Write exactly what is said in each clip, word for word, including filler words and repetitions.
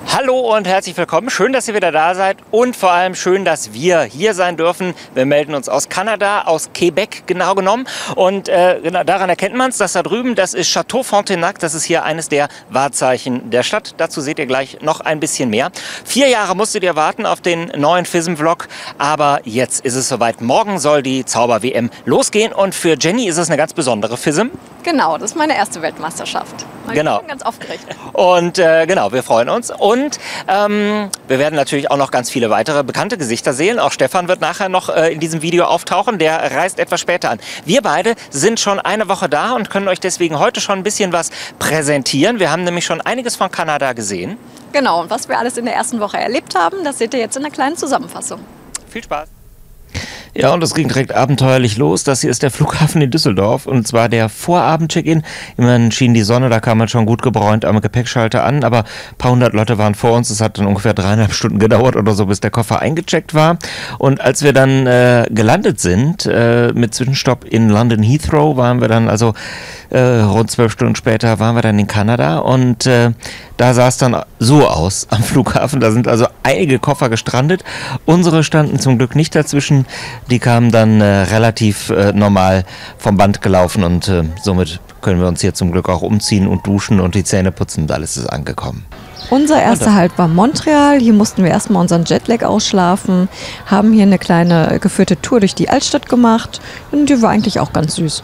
Hallo und herzlich willkommen. Schön, dass ihr wieder da seid und vor allem schön, dass wir hier sein dürfen. Wir melden uns aus Kanada, aus Quebec genau genommen. Und äh, genau, daran erkennt man es, dass da drüben, das ist Château Frontenac. Das ist hier eines der Wahrzeichen der Stadt. Dazu seht ihr gleich noch ein bisschen mehr. Vier Jahre musstet ihr warten auf den neuen F I S M-Vlog, aber jetzt ist es soweit. Morgen soll die Zauber-W M losgehen und für Jenny ist es eine ganz besondere F I S M. Genau, das ist meine erste Weltmeisterschaft. Ich genau. bin ganz aufgeregt. Und äh, genau, wir freuen uns. Und ähm, wir werden natürlich auch noch ganz viele weitere bekannte Gesichter sehen. Auch Stefan wird nachher noch äh, in diesem Video auftauchen. Der reist etwas später an. Wir beide sind schon eine Woche da und können euch deswegen heute schon ein bisschen was präsentieren. Wir haben nämlich schon einiges von Kanada gesehen. Genau, und was wir alles in der ersten Woche erlebt haben, das seht ihr jetzt in einer kleinen Zusammenfassung. Viel Spaß! Ja, und es ging direkt abenteuerlich los. Das hier ist der Flughafen in Düsseldorf und zwar der Vorabend-Check-In. Immerhin schien die Sonne, da kam man schon gut gebräunt am Gepäckschalter an, aber ein paar hundert Leute waren vor uns. Es hat dann ungefähr dreieinhalb Stunden gedauert oder so, bis der Koffer eingecheckt war. Und als wir dann äh, gelandet sind, äh, mit Zwischenstopp in London Heathrow, waren wir dann also äh, rund zwölf Stunden später waren wir dann in Kanada und äh, da sah es dann so aus am Flughafen. Da sind also einige Koffer gestrandet. Unsere standen zum Glück nicht dazwischen. Die kamen dann äh, relativ äh, normal vom Band gelaufen und äh, somit können wir uns hier zum Glück auch umziehen und duschen und die Zähne putzen und alles ist angekommen. Unser erster Halt war Montreal. Hier mussten wir erstmal unseren Jetlag ausschlafen, haben hier eine kleine geführte Tour durch die Altstadt gemacht und die war eigentlich auch ganz süß.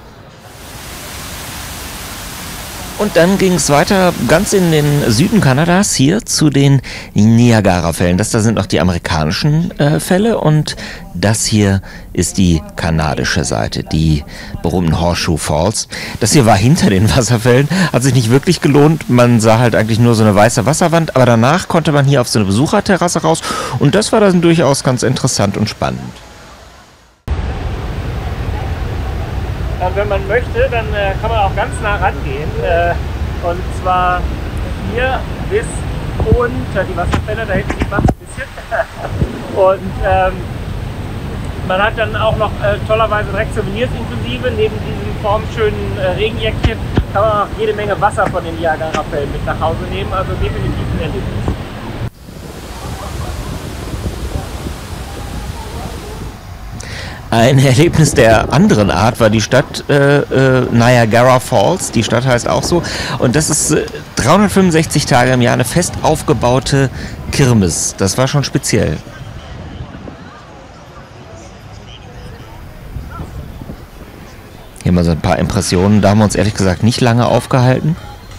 Und dann ging es weiter ganz in den Süden Kanadas, hier zu den Niagara-Fällen. Das da sind noch die amerikanischen äh, Fälle und das hier ist die kanadische Seite, die berühmten Horseshoe Falls. Das hier war hinter den Wasserfällen, hat sich nicht wirklich gelohnt. Man sah halt eigentlich nur so eine weiße Wasserwand, aber danach konnte man hier auf so eine Besucherterrasse raus und das war dann durchaus ganz interessant und spannend. Wenn man möchte, dann äh, kann man auch ganz nah rangehen. Äh, und zwar hier bis unter die Wasserfälle, da hinten die macht ein bisschen. Und ähm, man hat dann auch noch äh, tollerweise direkt Souvenirs inklusive. Neben diesem formschönen äh, Regenjäckchen kann man auch jede Menge Wasser von den Niagara-Fällen mit nach Hause nehmen. Also definitiv ein Erlebnis. Ein Erlebnis der anderen Art war die Stadt äh, äh, Niagara Falls. Die Stadt heißt auch so. Und das ist äh, dreihundertfünfundsechzig Tage im Jahr eine fest aufgebaute Kirmes. Das war schon speziell. Hier mal so ein paar Impressionen. Da haben wir uns ehrlich gesagt nicht lange aufgehalten.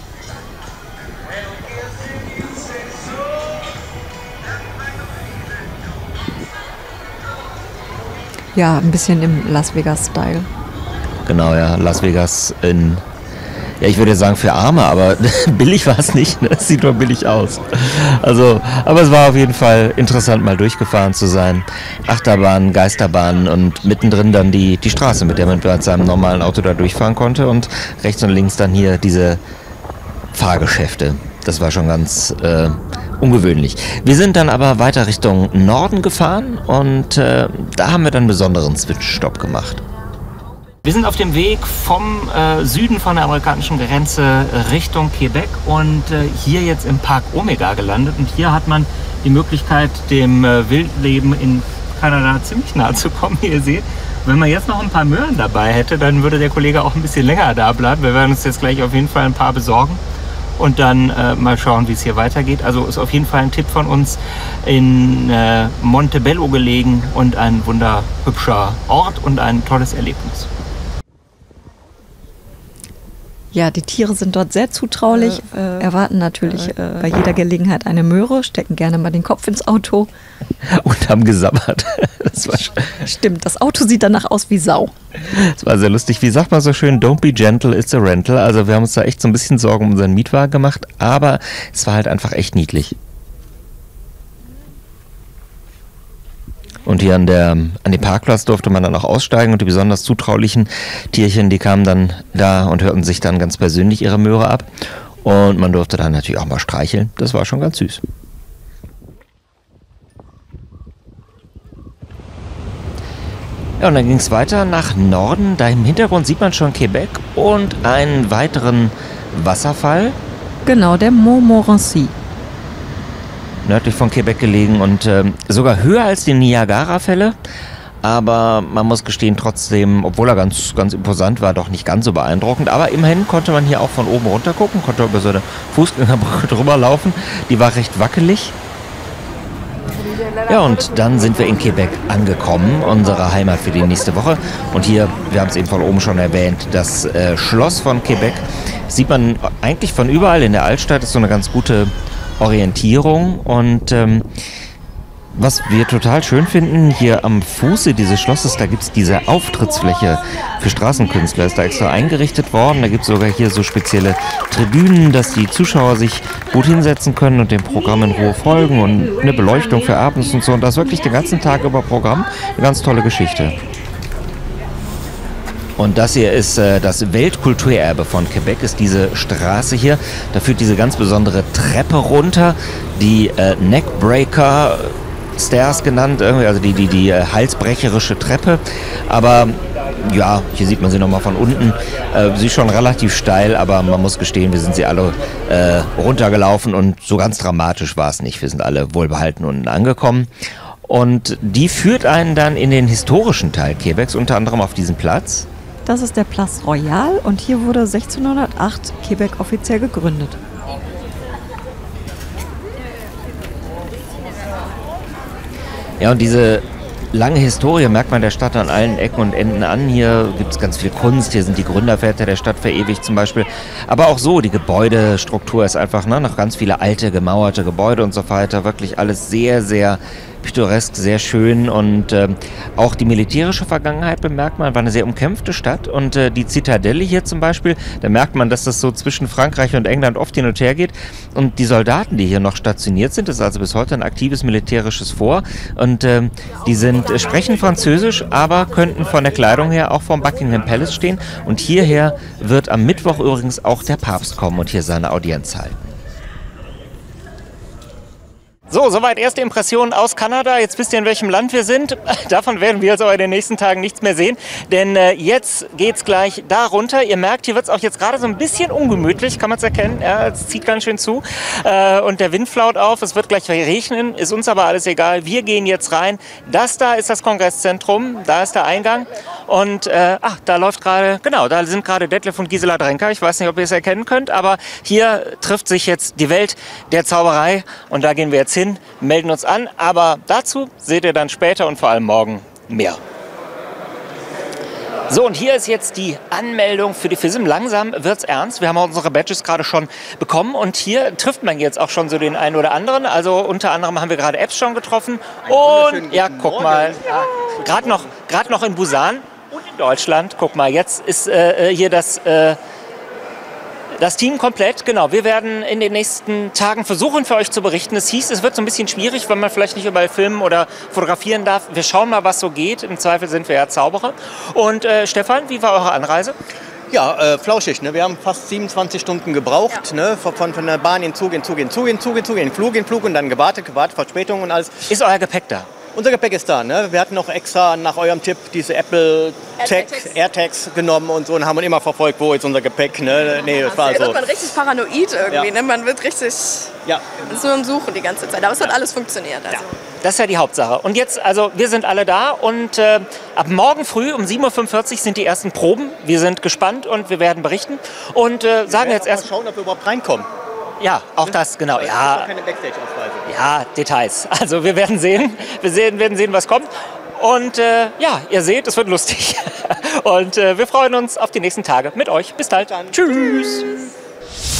Ja, ein bisschen im Las Vegas-Style. Genau, ja, Las Vegas in, ja, ich würde jetzt sagen für Arme, aber billig war es nicht, ne? Es sieht nur billig aus. Also, aber es war auf jeden Fall interessant, mal durchgefahren zu sein. Achterbahnen, Geisterbahnen und mittendrin dann die, die Straße, mit der man mit seinem normalen Auto da durchfahren konnte und rechts und links dann hier diese Fahrgeschäfte. Das war schon ganz äh, ungewöhnlich. Wir sind dann aber weiter Richtung Norden gefahren und äh, da haben wir dann einen besonderen Zwischenstopp gemacht. Wir sind auf dem Weg vom äh, Süden von der amerikanischen Grenze Richtung Quebec und äh, hier jetzt im Park Omega gelandet. Und hier hat man die Möglichkeit, dem äh, Wildleben in Kanada ziemlich nahe zu kommen, wie ihr seht. Wenn man jetzt noch ein paar Möhren dabei hätte, dann würde der Kollege auch ein bisschen länger da bleiben. Wir werden uns jetzt gleich auf jeden Fall ein paar besorgen. Und dann äh, mal schauen, wie es hier weitergeht. Also ist auf jeden Fall ein Tipp von uns, in äh, Montebello gelegen und ein wunderhübscher Ort und ein tolles Erlebnis. Ja, die Tiere sind dort sehr zutraulich, äh, äh, erwarten natürlich äh, bei jeder Gelegenheit eine Möhre, stecken gerne mal den Kopf ins Auto. Und haben gesabbert. Das war Stimmt, das Auto sieht danach aus wie Sau. Das war sehr lustig. Wie sagt man so schön, don't be gentle, it's a rental. Also wir haben uns da echt so ein bisschen Sorgen um unseren Mietwagen gemacht, aber es war halt einfach echt niedlich. Und hier an, der, an dem Parkplatz durfte man dann auch aussteigen und die besonders zutraulichen Tierchen, die kamen dann da und hörten sich dann ganz persönlich ihre Möhre ab. Und man durfte dann natürlich auch mal streicheln. Das war schon ganz süß. Ja, und dann ging es weiter nach Norden. Da im Hintergrund sieht man schon Quebec und einen weiteren Wasserfall. Genau, der Montmorency. nördlich von Quebec gelegen und äh, sogar höher als die Niagara-Fälle. Aber man muss gestehen, trotzdem, obwohl er ganz, ganz imposant war, doch nicht ganz so beeindruckend. Aber immerhin konnte man hier auch von oben runter gucken, konnte über so eine Fußgängerbrücke drüber laufen. Die war recht wackelig. Ja, und dann sind wir in Quebec angekommen, unsere Heimat für die nächste Woche. Und hier, wir haben es eben von oben schon erwähnt, das äh, Schloss von Quebec sieht man eigentlich von überall in der Altstadt, ist so eine ganz gute Orientierung. Und ähm, was wir total schön finden, hier am Fuße dieses Schlosses, da gibt es diese Auftrittsfläche für Straßenkünstler, ist da extra eingerichtet worden. Da gibt es sogar hier so spezielle Tribünen, dass die Zuschauer sich gut hinsetzen können und dem Programm in Ruhe folgen und eine Beleuchtung für abends und so. Und das ist wirklich den ganzen Tag über Programm. Eine ganz tolle Geschichte. Und das hier ist äh, das Weltkulturerbe von Quebec, ist diese Straße hier. Da führt diese ganz besondere Treppe runter, die äh, Neckbreaker Stairs genannt, irgendwie, also die, die, die äh, halsbrecherische Treppe. Aber ja, hier sieht man sie nochmal von unten. Äh, sie ist schon relativ steil, aber man muss gestehen, wir sind sie alle äh, runtergelaufen und so ganz dramatisch war es nicht. Wir sind alle wohlbehalten unten angekommen. Und die führt einen dann in den historischen Teil Quebecs, unter anderem auf diesen Platz. Das ist der Place Royal und hier wurde sechzehnhundertacht Quebec offiziell gegründet. Ja, und diese lange Historie merkt man der Stadt an allen Ecken und Enden an. Hier gibt es ganz viel Kunst, hier sind die Gründerväter der Stadt verewigt zum Beispiel. Aber auch so, die Gebäudestruktur ist einfach, ne, noch ganz viele alte, gemauerte Gebäude und so weiter. Wirklich alles sehr, sehr pittoresk, sehr schön. Und äh, auch die militärische Vergangenheit bemerkt man, war eine sehr umkämpfte Stadt. Und äh, die Zitadelle hier zum Beispiel, da merkt man, dass das so zwischen Frankreich und England oft hin und her geht. Und die Soldaten, die hier noch stationiert sind, das ist also bis heute ein aktives militärisches Fort. Und äh, die sind, äh, sprechen Französisch, aber könnten von der Kleidung her auch vom Buckingham Palace stehen. Und hierher wird am Mittwoch übrigens auch der Papst kommen und hier seine Audienz halten. So, soweit erste Impressionen aus Kanada. Jetzt wisst ihr, in welchem Land wir sind. Davon werden wir jetzt aber in den nächsten Tagen nichts mehr sehen. Denn äh, jetzt geht's gleich da runter. Ihr merkt, hier wird es auch jetzt gerade so ein bisschen ungemütlich, kann man es erkennen. Ja, es zieht ganz schön zu. Äh, und der Wind flaut auf. Es wird gleich regnen. Ist uns aber alles egal. Wir gehen jetzt rein. Das da ist das Kongresszentrum. Da ist der Eingang. Und äh, ach, da läuft gerade, genau, da sind gerade Detlef und Gisela Drenker. Ich weiß nicht, ob ihr es erkennen könnt. Aber hier trifft sich jetzt die Welt der Zauberei. Und da gehen wir jetzt hin, melden uns an, aber dazu seht ihr dann später und vor allem morgen mehr. So, und hier ist jetzt die Anmeldung für die F I S M. Langsam wird's ernst. Wir haben auch unsere Badges gerade schon bekommen und hier trifft man jetzt auch schon so den einen oder anderen. Also unter anderem haben wir gerade Apps schon getroffen. Und ja, guck mal, ja, gerade noch, gerade noch in Busan und in Deutschland. Guck mal, jetzt ist äh, hier das äh, Das Team komplett, genau. Wir werden in den nächsten Tagen versuchen, für euch zu berichten. Es hieß, es wird so ein bisschen schwierig, weil man vielleicht nicht überall filmen oder fotografieren darf. Wir schauen mal, was so geht. Im Zweifel sind wir ja Zauberer. Und äh, Stefan, wie war eure Anreise? Ja, äh, flauschig. Ne? Wir haben fast siebenundzwanzig Stunden gebraucht. Ja. Ne? Von, von der Bahn in Zug, in Zug, in Zug, in Zug, in Zug, in Flug, in Flug und dann gewartet, gewartet, Verspätung und alles. Ist euer Gepäck da? Unser Gepäck ist da. Ne? Wir hatten noch extra nach eurem Tipp diese Apple Tech, AirTags genommen und so und haben immer verfolgt, wo ist unser Gepäck. Ne? Nee, das war da so. wird man richtig paranoid irgendwie. Ja. Ne? Man wird richtig ja. so am Suchen die ganze Zeit. Aber es hat alles funktioniert. Also. Ja. Das ist ja die Hauptsache. Und jetzt, also wir sind alle da und äh, ab morgen früh um sieben Uhr fünfundvierzig sind die ersten Proben. Wir sind gespannt und wir werden berichten und äh, sagen jetzt erst... Mal schauen, ob wir überhaupt reinkommen. Ja, auch das, genau. Ja, keine Backstage-Ausweise. Ja, Details. Also wir werden sehen, wir sehen, werden sehen, was kommt. Und äh, ja, ihr seht, es wird lustig. Und äh, wir freuen uns auf die nächsten Tage mit euch. Bis bald. Tschüss. Tschüss.